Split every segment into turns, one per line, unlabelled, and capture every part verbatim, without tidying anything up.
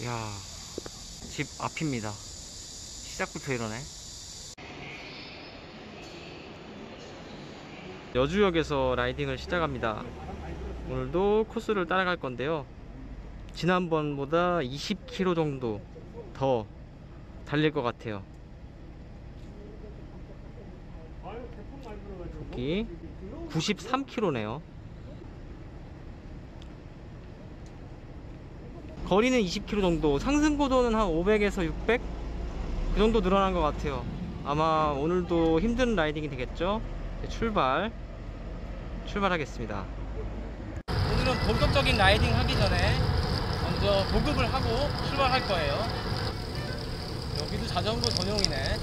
야, 집 앞입니다. 시작부터 이러네. 여주역에서 라이딩을 시작합니다. 오늘도 코스를 따라갈 건데요, 지난번보다 이십 킬로미터 정도 더 달릴 것 같아요. 여기 구십삼 킬로미터네요 거리는 이십 킬로미터 정도, 상승고도는 한 오백에서 육백 그 정도 늘어난 것 같아요. 아마 오늘도 힘든 라이딩이 되겠죠. 출발 출발하겠습니다. 오늘은 본격적인 라이딩 하기 전에 먼저 보급을 하고 출발할 거예요. 여기도 자전거 전용이네.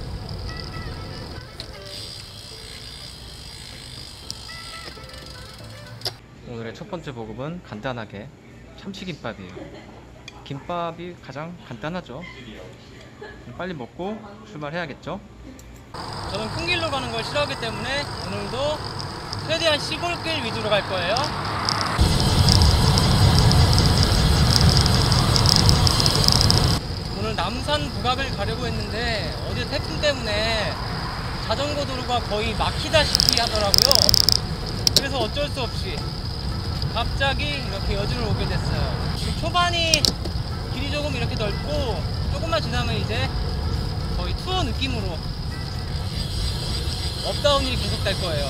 오늘의 첫 번째 보급은 간단하게 참치김밥이에요. 김밥이 가장 간단하죠. 빨리 먹고 출발해야겠죠. 저는 큰 길로 가는 걸 싫어하기 때문에 오늘도 최대한 시골길 위주로 갈 거예요. 오늘 남산 부각을 가려고 했는데 어제 태풍 때문에 자전거 도로가 거의 막히다시피 하더라고요. 그래서 어쩔 수 없이 갑자기 이렇게 여주를 오게 됐어요. 초반이 길이 조금 이렇게 넓고 조금만 지나면 이제 거의 투어 느낌으로 업다운이 계속 될 거예요.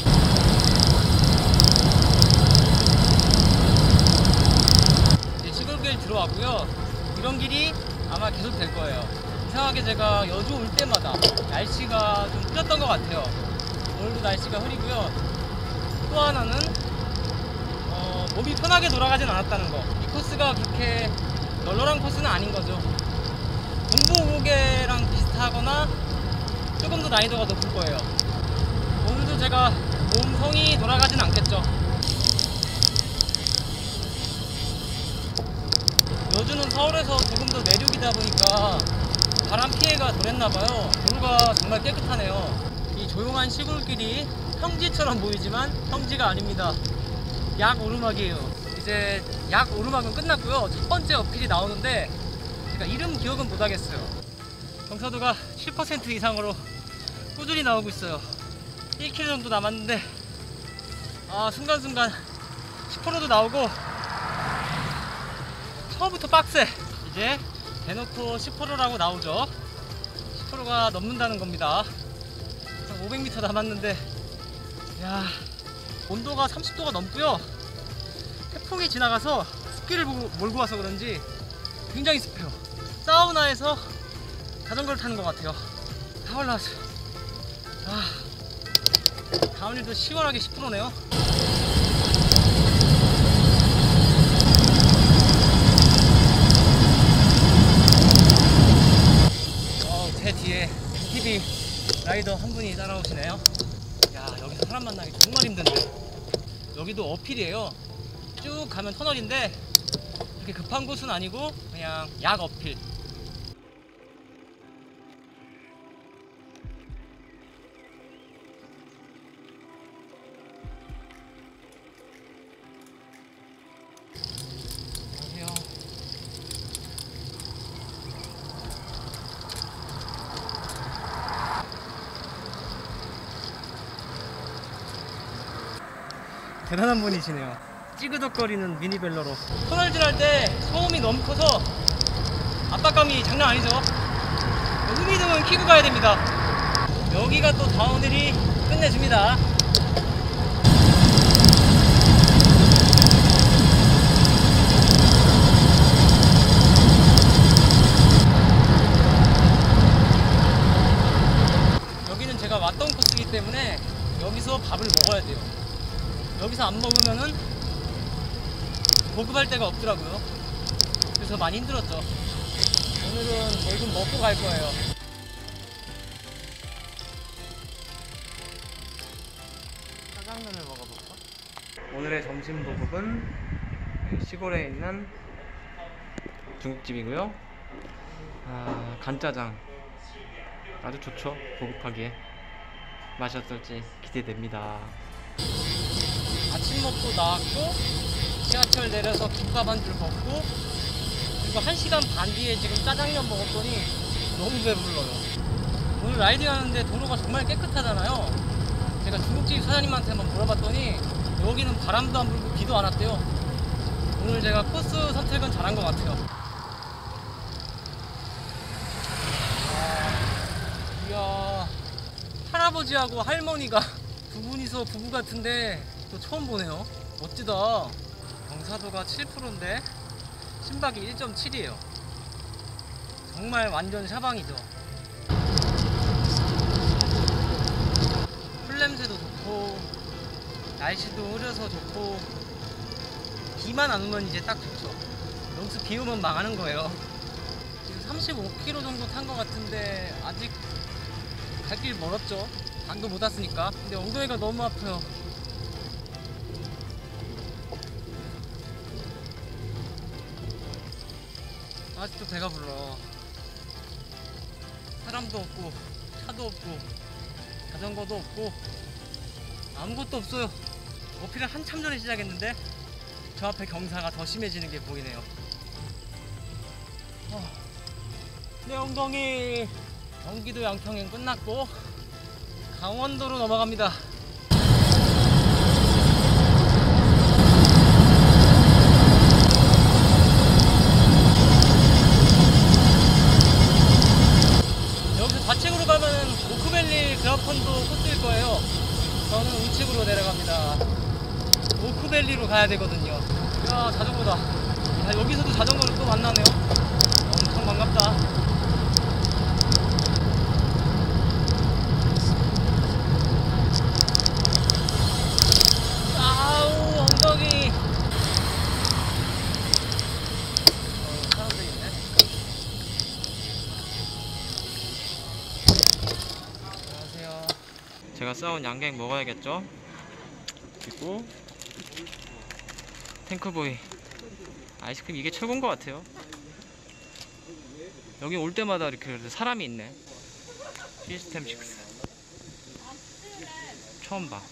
이제 시골길 들어왔고요. 이런 길이 아마 계속 될 거예요. 이상하게 제가 여주 올 때마다 날씨가 좀 흐렸던 것 같아요. 오늘도 날씨가 흐리고요. 또 하나는 어, 몸이 편하게 돌아가진 않았다는 거. 이 코스가 그렇게 널널한 코스는 아닌 거죠. 동부호계랑 비슷하거나 조금 더 난이도가 높을 거예요. 오늘도 제가 몸성이 돌아가진 않겠죠. 여주는 서울에서 조금 더 내륙이다 보니까 바람 피해가 덜했나봐요. 도로가 정말 깨끗하네요. 이 조용한 시골길이 평지처럼 보이지만 평지가 아닙니다. 약 오르막이에요. 이제 약 오르막은 끝났고요. 첫 번째 어필이 나오는데 제가 이름 기억은 못하겠어요. 경사도가 칠 퍼센트 이상으로 꾸준히 나오고 있어요. 일 킬로미터 정도 남았는데 아, 순간순간 십 퍼센트도 나오고 처음부터 빡세. 이제 대놓고 십 퍼센트라고 나오죠. 십 퍼센트가 넘는다는 겁니다. 한 오백 미터 남았는데 야, 온도가 삼십 도가 넘고요. 태풍이 지나가서 습기를 몰고 와서 그런지 굉장히 습해요. 사우나에서 자전거를 타는 것 같아요. 다 올라왔어요. 아, 다운힐도 시원하게 십 퍼센트네요. 어, 제 뒤에 티비 라이더 한 분이 따라오시네요. 야, 여기서 사람 만나기 정말 힘든데. 여기도 어필이에요. 쭉 가면 터널인데 그렇게 급한 곳은 아니고 그냥 약 어필. 안녕하세요. 대단한 분이시네요. 찌그덕거리는 미니벨러로 터널 지날 때 소음이 너무 커서 압박감이 장난 아니죠. 후미등은 켜고 가야 됩니다. 여기가 또 다운힐이 끝내줍니다. 여기는 제가 왔던 코스이기 때문에 여기서 밥을 먹어야 돼요. 여기서 안 먹으면은 보급할 데가 없더라고요. 그래서 많이 힘들었죠. 오늘은 결국 먹고 갈 거예요. 짜장면을 먹어볼까? 오늘의 점심 보급은 시골에 있는 중국집이고요. 아, 간짜장 아주 좋죠. 보급하기에 맛이 어떨지 기대됩니다. 아침 먹고 나왔고 지하철 내려서 김밥 한 줄 먹고 그리고 한 시간 반 뒤에 지금 짜장면 먹었더니 너무 배불러요. 오늘 라이딩 하는데 도로가 정말 깨끗하잖아요. 제가 중국집 사장님한테 한번 물어봤더니 여기는 바람도 안 불고 비도 안 왔대요. 오늘 제가 코스 선택은 잘한 것 같아요. 아, 이야, 할아버지하고 할머니가 두 분이서 부부 같은데 또 처음 보네요. 멋지다. 경사도가 칠 퍼센트인데 심박이 일 점 칠이에요 정말 완전 샤방이죠. 풀냄새도 좋고 날씨도 흐려서 좋고 비만 안 오면 이제 딱 좋죠. 여기서 비 오면 망하는 거예요. 지금 삼십오 킬로미터 정도 탄 것 같은데 아직 갈 길 멀었죠. 반도 못 왔으니까. 근데 엉덩이가 너무 아파요. 아직도 배가 불러. 사람도 없고 차도 없고 자전거도 없고 아무것도 없어요. 어필을 한참 전에 시작했는데 저 앞에 경사가 더 심해지는 게 보이네요. 어, 내 엉덩이. 경기도 양평행 끝났고 강원도로 넘어갑니다. 여기서 좌측으로 가면은 오크밸리 그라펀도 코스일 거예요. 저는 우측으로 내려갑니다. 오크밸리로 가야 되거든요. 야, 자전거다. 야, 여기서도 자전거를 또 만나네요. 엄청 반갑다. 아우, 엉덩이. 어, 사람들 있네. 안녕하세요. 제가 싸온 양갱 먹어야겠죠? 그리고 탱크보이 아이스크림, 이게 최고인 것 같아요. 여기 올 때마다 이렇게 사람이 있네. 시스템 식스 처음 봐.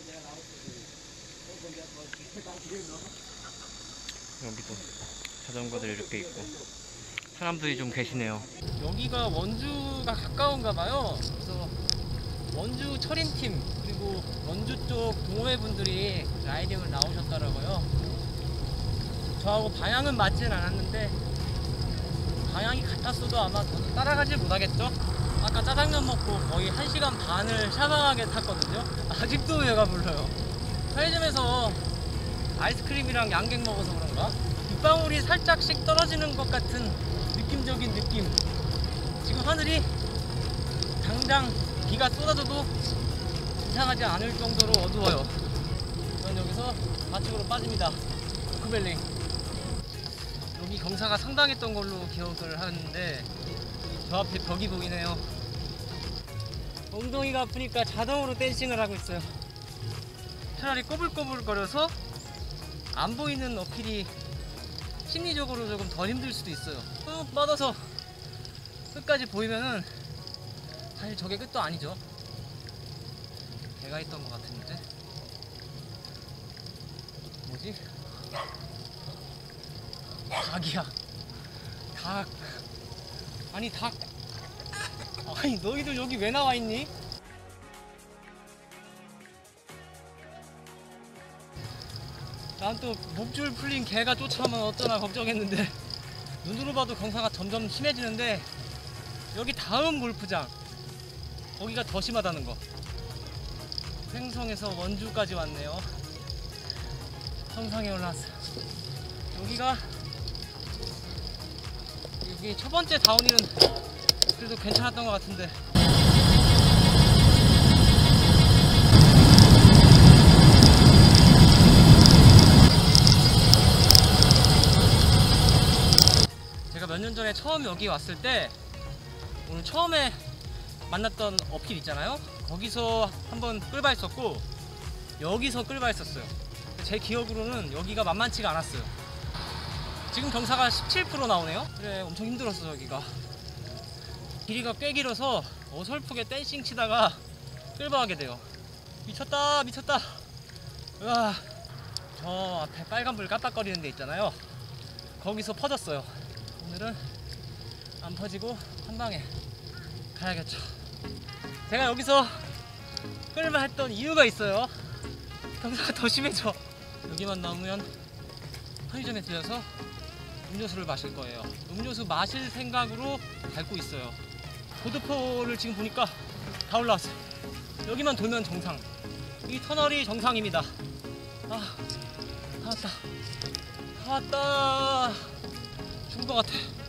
여기도 자전거들 이렇게 있고 사람들이 좀 계시네요. 여기가 원주가 가까운가 봐요. 그래서 원주 철인팀 그리고 원주 쪽 동호회 분들이 라이딩을 나오셨더라고요. 저하고 방향은 맞진 않았는데 방향이 같았어도 아마 저는 따라가지 못하겠죠? 아까 짜장면 먹고 거의 한 시간 반을 샤방하게 탔거든요. 아직도 배가 불러요. 편의점에서 아이스크림이랑 양갱 먹어서 그런가? 빗방울이 살짝씩 떨어지는 것 같은 느낌적인 느낌. 지금 하늘이 당장 비가 쏟아져도 이상하지 않을 정도로 어두워요. 전 여기서 좌측으로 빠집니다. 오크밸리. 여기 경사가 상당했던 걸로 기억을 하는데 저 앞에 벽이 보이네요. 엉덩이가 아프니까 자동으로 댄싱을 하고 있어요. 차라리 꼬불꼬불거려서 안 보이는 어필이 심리적으로 조금 덜 힘들 수도 있어요. 쭉 뻗어서 끝까지 보이면은 사실 저게 끝도 아니죠. 개가 있던 것 같은데 뭐지? 닭이야. 닭. 아니 닭. 아니 너희들 여기 왜 나와 있니? 난 또 목줄 풀린 개가 쫓아오면 어쩌나 걱정했는데 눈으로 봐도 경사가 점점 심해지는데 여기 다음 골프장 거기가 더 심하다는 거. 횡성에서 원주까지 왔네요. 정상에 올라왔어. 여기가 여기 첫 번째 다운힐은 그래도 괜찮았던 것 같은데 제가 몇 년 전에 처음 여기 왔을 때 오늘 처음에 만났던 어필 있잖아요. 거기서 한번 끌바했었고 여기서 끌바했었어요. 제 기억으로는 여기가 만만치가 않았어요. 지금 경사가 십칠 퍼센트 나오네요. 그래, 엄청 힘들었어. 여기가 길이가 꽤 길어서 어설프게 댄싱 치다가 끌바하게 돼요. 미쳤다 미쳤다. 우와, 저 앞에 빨간불 깜빡거리는 데 있잖아요. 거기서 퍼졌어요. 오늘은 안 퍼지고 한 방에 가야겠죠. 제가 여기서 끌만 했던 이유가 있어요. 경사가 더 심해져. 여기만 남으면 편의점에 들려서 음료수를 마실 거예요. 음료수 마실 생각으로 밟고 있어요. 고도포를 지금 보니까 다 올라왔어요. 여기만 돌면 정상. 이 터널이 정상입니다. 아, 다 왔다. 다 왔다. 죽을 것 같아.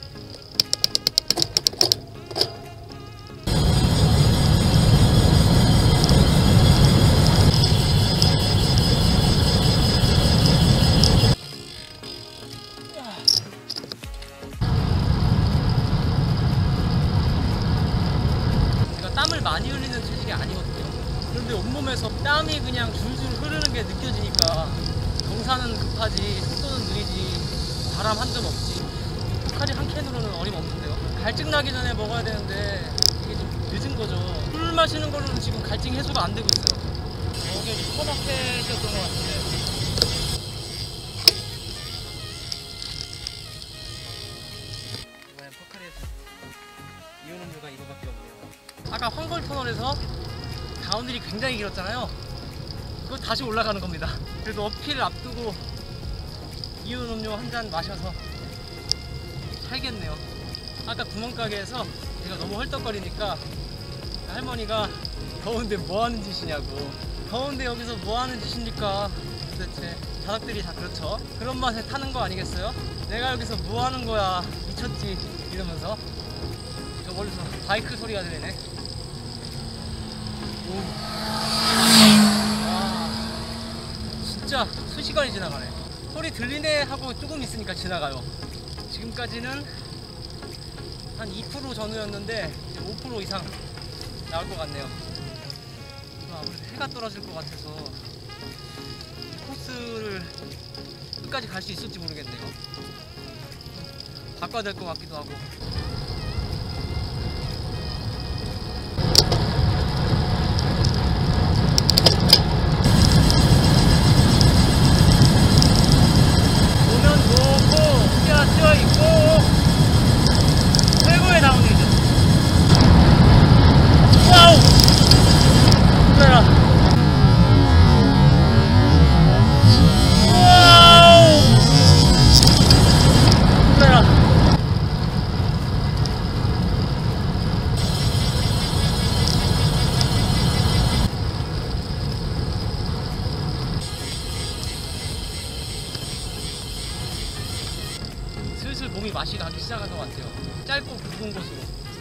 땀을 많이 흘리는 체질이 아니거든요. 그런데 온몸에서 땀이 그냥 줄줄 흐르는 게 느껴지니까 경사는 급하지, 속도는 느리지, 바람 한 점 없지. 포카리 한 캔으로는 어림없는데요. 갈증 나기 전에 먹어야 되는데 이게 좀 늦은 거죠. 술 마시는 걸로는 지금 갈증 해소가 안 되고 있어요. 여기 슈퍼마켓이었던 것 같은데. 이번엔 포카리에서 이온 음료가 이거밖에 없네요. 아까 황골 터널에서 다운힐이 굉장히 길었잖아요. 그거 다시 올라가는 겁니다. 그래도 어필을 앞두고 이온 음료 한 잔 마셔서 살겠네요. 아까 구멍가게에서 제가 너무 헐떡거리니까 할머니가 더운데 뭐하는 짓이냐고, 더운데 여기서 뭐하는 짓입니까 도대체. 자석들이 다 그렇죠. 그런 맛에 타는 거 아니겠어요? 내가 여기서 뭐하는 거야 미쳤지 이러면서. 저 멀리서 바이크 소리가 들리네. 오. 와, 진짜 순식간에 지나가네. 소리 들리네 하고 조금 있으니까 지나가요. 지금까지는 한 이 퍼센트 전후였는데 이제 오 퍼센트 이상 나올 것 같네요. 아무래도 해가 떨어질 것 같아서 코스를 끝까지 갈 수 있을지 모르겠네요. 바꿔야 될 것 같기도 하고. 슬슬 몸이 맛이 가기 시작한 것 같아요. 짧고 굵은 곳으로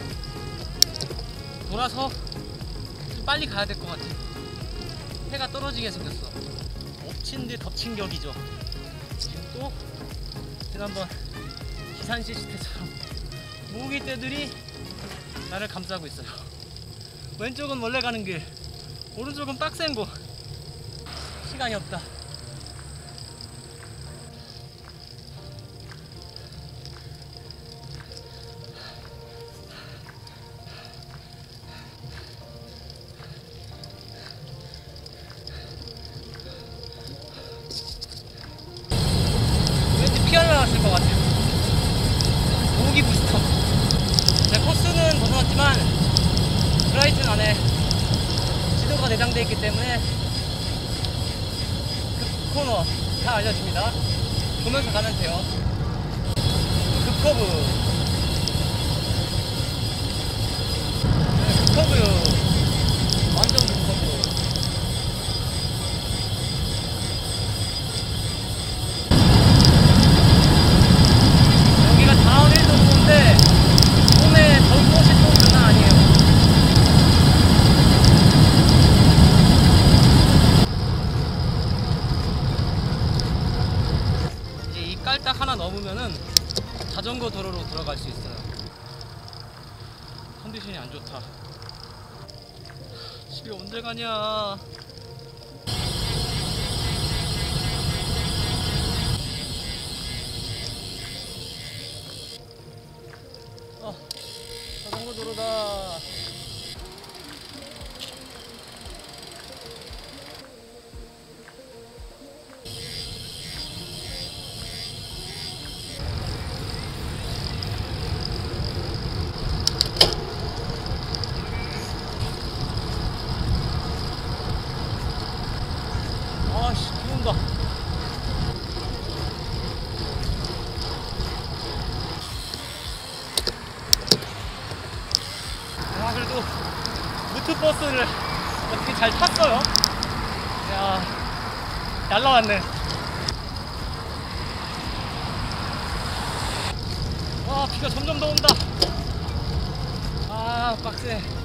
돌아서 좀 빨리 가야 될 것 같아요. 해가 떨어지게 생겼어. 엎친 데 덮친 격이죠. 지금 또 지난번 기산 시시때처럼 모기떼들이 나를 감싸고 있어요. 왼쪽은 원래 가는 길, 오른쪽은 빡센 곳. 시간이 없다. 피할라갔을 것 같아요. 모기 부스터. 제 코스는 벗어났지만 브라이튼 안에 지도가 내장되어 있기 때문에 급 코너 다 알려줍니다. 보면서 가면 돼요. 급커브, 네, 급커브요. 완전 급커브. 다운힐도 좋은데 몸에 덜꽃이 또 장난 아니에요. 이제 이 깔딱 하나 넘으면은 자전거 도로로 들어갈 수 있어요. 컨디션이 안 좋다. 집에 언제 가냐. 어, 자전거 도로다. 버스를 어떻게 잘 탔어요. 야, 날라왔네. 와, 비가 점점 더 온다. 아, 빡세.